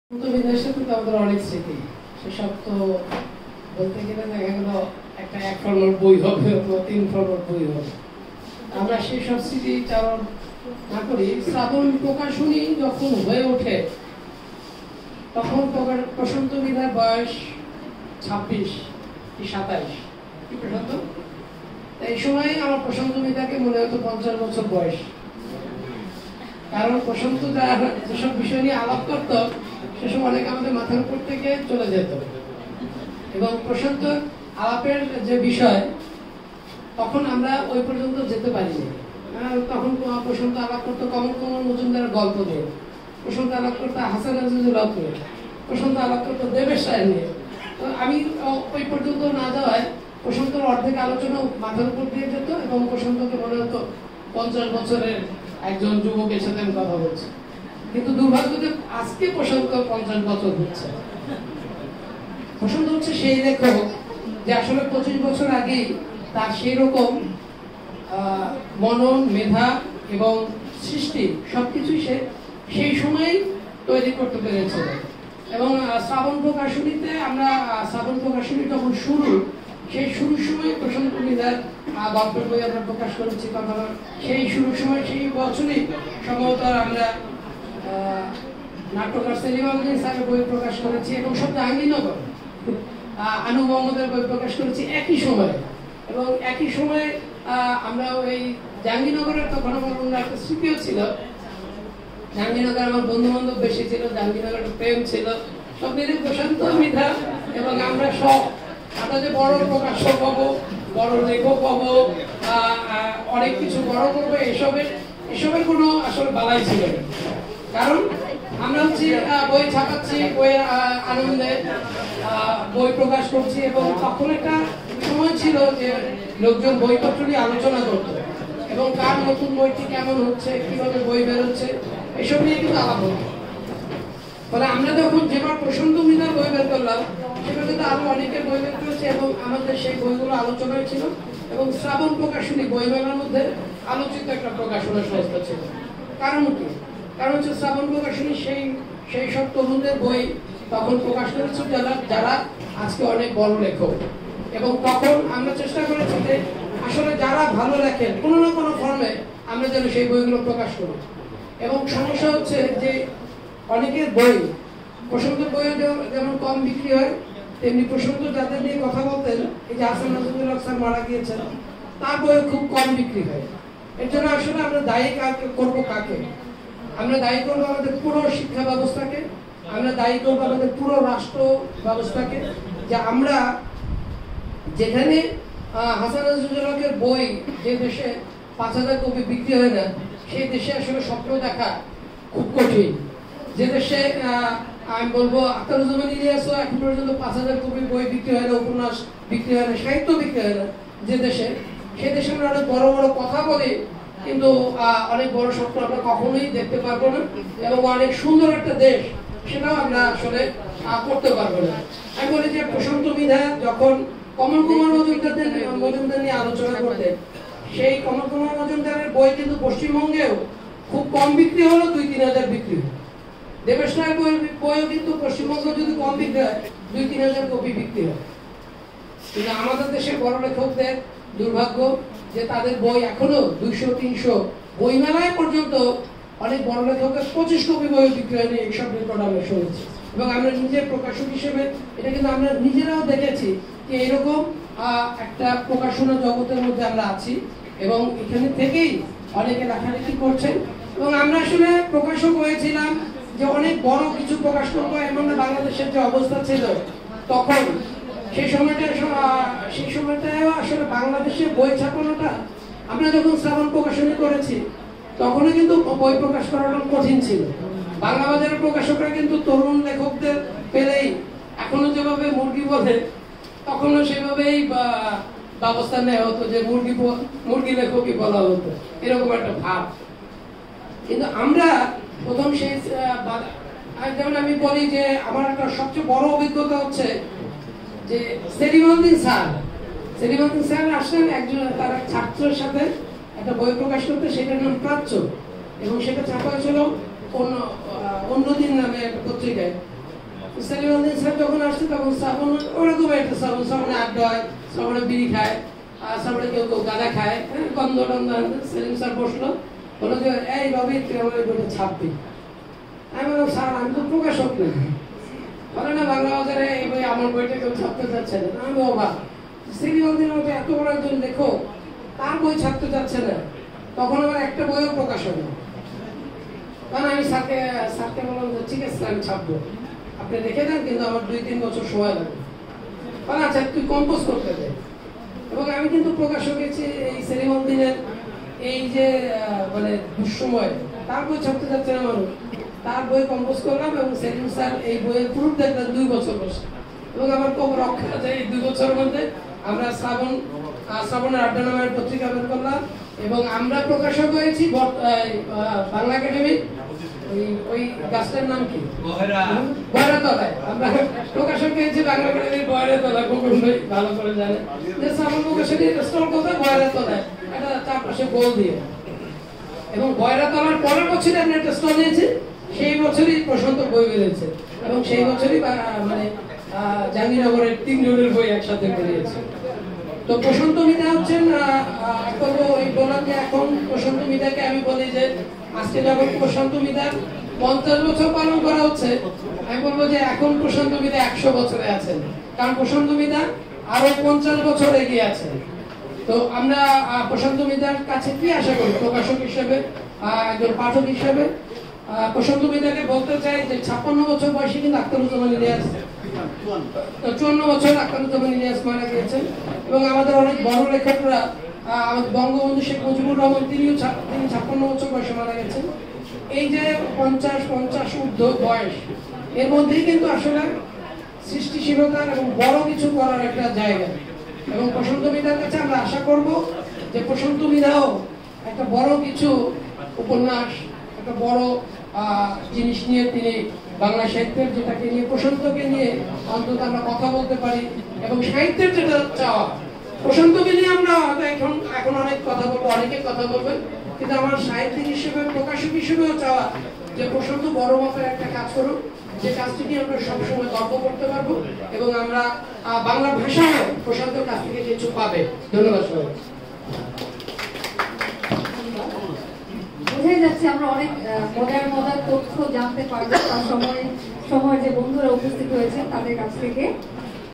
বিদেশ সাথে তো আমাদের অনেক স্মৃতি, সেসব তো বলতে গেলে দেখা গেল একটা 1 ফরম্যাট বই হবে অথবা 3 ফরম্যাট বই হবে। আমরা সেই সব স্মৃতি চারণ না করি। শ্রাবণ প্রকাশনী যখন হয়ে ওঠে তখন প্রশান্ত মৃধার বয়স 26 কি 27, কি প্রশান্ত? এই সময় আমার প্রশান্ত মৃধাকে মনে হতো 50 বছর বয়স। কারণ প্রশান্ত যেসব বিষয় নিয়ে আলাপ করত সেসব অনেক আমাদের মাথার উপর থেকে চলে যেত, এবং প্রশান্ত আলাপের যে বিষয় তখন আমরা ওই পর্যন্ত যেতে পারিনি। তখন প্রশান্ত আলাপ করতো কমল কুমার মজুমদারের গল্প নিয়ে, প্রশান্ত আলাপ করতো হাসান আজিজুল হক নিয়ে, প্রশান্ত আলাপ করতো দেবেশ রায় নিয়ে। তো আমি ওই পর্যন্ত না যাওয়ায় প্রশান্তর অর্ধেক আলোচনা মাথার উপর দিয়ে যেত, এবং প্রশান্তকে মনে হতো 50 বছরের একজন যুবকের সাথে আমি কথা বলছি। কিন্তু দুর্ভাগ্য যে আজকে প্রশান্ত 50 বছর হচ্ছে। প্রশান্ত হচ্ছে সেই লেখক যে আসলে 25 বছর আগেই তার সেই রকম মনন, মেধা এবং সৃষ্টি সবকিছুই সে সেই সময় তৈরি করতে পেরেছিল। এবং শ্রাবণ প্রকাশনীতে আমরা শ্রাবণ প্রকাশনী যখন শুরু, সেই শুরুর সময় প্রশান্ত মৃধার গল্পের বই আমরা প্রকাশ করেছি। কথা সেই শুরুর সময় সেই বছরই সম্ভবত আমরা নাট্যকার সেলিম আহমেদ স্যারের বই প্রকাশ করেছি, এবং সব জাহাঙ্গীরনগর আনু মোহাম্মদের বই প্রকাশ করেছি একই সময়ে। এবং একই সময়ে আমরা ওই জাহাঙ্গীরনগরের তখন আমার একটা স্মৃতিও ছিল। জাহাঙ্গীরনগর আমার বন্ধু বান্ধব বেশি ছিল, জাহাঙ্গীরনগর প্রেম ছিল, সব মিলে প্রশান্ত মৃধা এবং আমরা সব আমরা যে বড় প্রকাশক হবো, বড় লেখক হবো, অনেক কিছু বড় করবো, এসবের কোনো আসলে বালাই ছিল না। কারণ আমরা হচ্ছে বই ছাপাচ্ছি, বইয়ের আনন্দে বই প্রকাশ করছি, এবং তখন একটা সময় ছিল যে লোকজন বইপত্র নিয়ে আলোচনা করতো, এবং কার নতুন বইটি কেমন হচ্ছে, কিভাবে বই বেরোচ্ছে, এসব নিয়ে কিন্তু আলাপ হতো। ফলে আমরা যখন যেবার প্রশান্ত মৃধার বই বের করলাম, সেটা কিন্তু আরো অনেকের বই বের করেছে, এবং আমাদের সেই বইগুলো আলোচনায় ছিল, এবং শ্রাবণ প্রকাশনী বইমেলার মধ্যে আলোচিত একটা প্রকাশনা সংস্থা ছিল। কারণ কি? কারণ হচ্ছে শ্রাবণ প্রকাশনী সেই সব তরুণদের বই তখন প্রকাশ করেছে যারা আজকে অনেক বড় লেখক। এবং তখন আমরা চেষ্টা করেছি যে আসলে যারা ভালো লেখেন কোনো না কোনো ফর্মে আমরা যেন সেই বইগুলো প্রকাশ করি। এবং সমস্যা হচ্ছে যে অনেকের বই, প্রশান্তের বইও যেমন কম বিক্রি হয়, তেমনি প্রশান্ত যাদের নিয়ে কথা বলতেন, এই যে হাসান আজিজুল হক স্যার মারা গিয়েছেন, তার বই খুব কম বিক্রি হয়। এর জন্য আসলে আমরা দায়ী করবো কাকে? আমরা দায়ী করবো আমাদের পুরো শিক্ষা ব্যবস্থাকে, আমরা দায়ী করবো আমাদের পুরো রাষ্ট্র ব্যবস্থাকে, যে আমরা যেখানে হাসান আজিজুল হকের বই যে দেশে 5000 কপি বিক্রি হয় না, সেই দেশে আসলে স্বপ্ন দেখা খুব কঠিন। যে দেশে আমি বলবো আখতারুজ্জামান ইলিয়াসও এখন পর্যন্ত 5000 কপি বই বিক্রি হয় না, উপন্যাস বিক্রি হয় না, সাহিত্য বিক্রি হয় না, যে দেশে, সে দেশে আমরা অনেক বড় বড় কথা বলি, কিন্তু অনেক বড় স্বপ্ন আমরা কখনোই দেখতে পারবো না, এবং অনেক সুন্দর একটা দেশ সেটাও আমরা আসলে করতে পারবো না। আমি বলি যে প্রশান্ত মৃধা যখন কমল কুমার মজুমদার নিয়ে আলোচনা করতেন, সেই কমল কুমার মজুমদারের বই কিন্তু পশ্চিমবঙ্গেও খুব কম বিক্রি হলো, 2-3 হাজার বিক্রি হলো। দেবেশ রায়ের বইও কিন্তু পশ্চিমবঙ্গে যদি কম বিক্রি হয়, 2-3 হাজার কপি বিক্রি হয়। কিন্তু আমাদের দেশের বড় লেখকদের দুর্ভাগ্য যে তাদের বই এখনো 200-300, বইমেলায় পর্যন্ত অনেক বড় লেখকের 25 কপি বই বিক্রি হয়নি, এইসব রেকর্ড আমরা শুনেছি। এবং আমরা নিজের প্রকাশক হিসেবে এটা কিন্তু আমরা নিজেরাও দেখেছি যে এরকম একটা প্রকাশনা জগতের মধ্যে আমরা আছি, এবং এখানে থেকেই অনেকে লেখালেখি করছেন। এবং আমরা আসলে প্রকাশক হয়েছিলাম যে অনেক বড় কিছু প্রকাশ করবো, এমন না বাংলাদেশের যে অবস্থা ছিল তখন, সেই সময়টায় আসলে বাংলাদেশের বই ছাপানোটা, আমরা যখন শ্রাবণ প্রকাশনী করেছি তখনও কিন্তু বই প্রকাশ করাটা কঠিন ছিল। বাংলা বাজারের প্রকাশকরা কিন্তু তরুণ লেখকদের পেলেই এখনো যেভাবে মুরগি বলে, তখনও সেভাবেই ব্যবস্থা নেওয়া হতো যে মুরগি লেখকই বলা হতো, এরকম একটা ভাব। কিন্তু আমরা প্রথম সেই যেমন আমি বলি যে আমার একটা সবচেয়ে বড় অভিজ্ঞতা হচ্ছে যে সেলিম আহমেদ স্যার আসলেন একজন তার ছাত্রের সাথে একটা বই প্রকাশ করতে, সেটার নাম প্রাচ্য, এবং সেটা ছাপা হয়েছিল অন্যদিন নামে একটা পত্রিকায়। সেলিম আলদিন স্যার যখন আসছে তখন শ্রাবণ ওরকম একটা শ্রাবণে আড্ডা হয়, শ্রাবণে বিড়ি খায়, শ্রাবণে কেউ কেউ গাঁজা খায়, গন্ধ টন্ধ। সেলিম স্যার বসলো, বললো যে এই রবি তুই আমার বইটা ছাপবি। আমি বললাম স্যার আমি তো প্রকাশক না। বলে না বাংলা বাজারে এই বই আমার বইটা কেউ ছাপতে চাচ্ছে না। আমি অবাক, সেলিম আলদিন মতো এত বড় একজন লেখক, তার বই ছাপতে চাচ্ছে না, তখন আবার একটা বইও প্রকাশ হবে না। কারণ আমি স্যারকে বললাম যে ঠিক আছে আমি ছাপবো, আপনি রেখে দেন, কিন্তু আমার 2-3 বছর সময় লাগবে। কারণ আচ্ছা তুই কম্পোজ করতে দে। এবং আমি কিন্তু প্রকাশ হয়েছি এই সেলিম আলদিনের এই যে মানে দুঃসময়, তার বই ছাপতে যাচ্ছে না মানুষ, তার বই কম্পোজ করলাম এবং সেলিম স্যার এই বইয়ের প্রুফ দেখলেন 2 বছর বসে। এবং আমার খুব রক্ষা আছে এই 2 বছরের মধ্যে আমরা শ্রাবণের আড্ডা নামের পত্রিকা বের করলাম এবং আমরা প্রকাশক হয়েছি বাংলা একাডেমি ওই গাছটার নাম কি বয়রাতলায়। আমরা প্রকাশক হয়েছি বাংলা একাডেমির বয়রাতলায়, গোকুল ভাই ভালো করে জানে যে শ্রাবণ প্রকাশনীর স্টল কোথায়, বয়রাতলায়, এটা চারপাশে গোল দিয়ে। এবং বয়রাতলার পরের বছরে আমরা একটা স্টল নিয়েছি, সেই বছরই প্রশান্ত বই বেরিয়েছে এবং সেই বছরই মানে জাহাঙ্গীরনগরের 3 জনের বই একসাথে বেরিয়েছে। তো প্রশান্ত মিতা হচ্ছেন বললাম যে এখন প্রশান্ত মিতাকে আমি বলি যে আজকে যখন প্রশান্ত মিতার 50 বছর পালন করা হচ্ছে, আমি বলবো যে এখন প্রশান্ত মিতা 100 বছরে আছেন, কারণ প্রশান্ত মিতা আরো 50 বছর এগিয়ে আছেন। তো আমরা প্রশান্ত মিতার কাছে কি আশা করি প্রকাশক হিসেবে, একজন পাঠক হিসেবে? প্রশান্ত মিতাকে বলতে চাই যে 56 বছর বয়সে কিন্তু আখতারুজ্জামান ইলিয়াস, 54 বছর আখতারুজ্জামান ইলিয়াস মারা গিয়েছেন। এবং আমাদের অনেক বড় লেখকরা, আমাদের বঙ্গবন্ধু শেখ মুজিবুর রহমান তিনি 56 বছর বয়সে মারা গেছেন। এই যে 50 ঊর্ধ্ব বয়স, এর মধ্যেই কিন্তু আসলে সৃষ্টিশীলতার এবং বড় কিছু করার একটা জায়গা। এবং প্রশান্ত মিতার কাছে আমরা আশা করব যে প্রশান্ত মিতাও একটা বড় কিছু উপন্যাস, একটা বড় জিনিস নিয়ে তিনি বাংলা সাহিত্যের যেটাকে নিয়ে প্রশান্তকে নিয়ে অন্তত আমরা কথা বলতে পারি। এবং সাহিত্যের যেটা চাওয়া, প্রশান্তকে নিয়ে আমরা এখন অনেক কথা বলবো, অনেকে কথা বলবেন, কিন্তু আমার সাহিত্যিক হিসেবে প্রকাশক হিসেবেও চাওয়া যে প্রশান্ত বড় মাপের একটা কাজ করুক, যে কাজটি নিয়ে আমরা সবসময় গর্ব করতে পারবো এবং আমরা বাংলা ভাষায় প্রশান্তের কাছ থেকে কিছু পাবে। ধন্যবাদ সবাই। বোঝাই যাচ্ছে আমরা অনেক মজার তথ্য জানতে পারবো তার সময় যে বন্ধুরা উপস্থিত হয়েছে তাদের কাছ থেকে।